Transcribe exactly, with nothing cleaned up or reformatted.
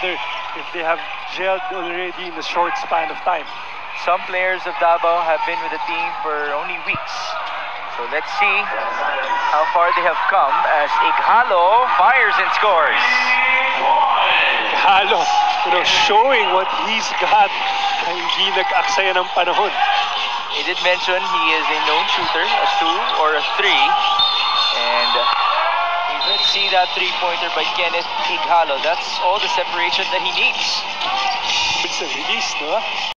together if they have gelled already in a short span of time. Some players of Davao have been with the team for only weeks. So let's see how far they have come as Ighalo fires and scores. Ighalo, you know, showing what he's got. Hindi nag-aksaya ng panahon. He did mention he is a known shooter, a two or a three. And you can see that three-pointer by Kenneth Ighalo. That's all the separation that he needs. It's a release, no?